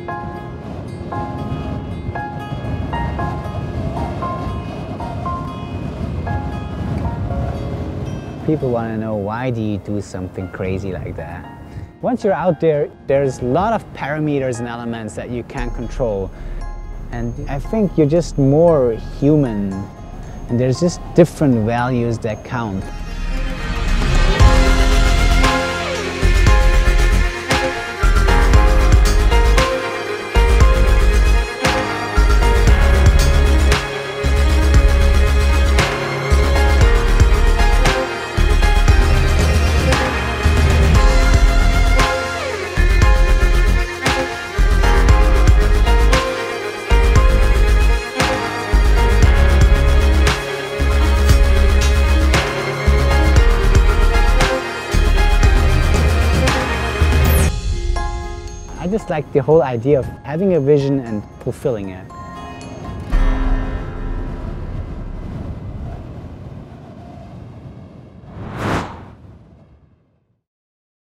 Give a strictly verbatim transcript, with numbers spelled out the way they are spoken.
People want to know, why do you do something crazy like that? Once you're out there, there's a lot of parameters and elements that you can't control. And I think you're just more human, and there's just different values that count. I just like the whole idea of having a vision and fulfilling it.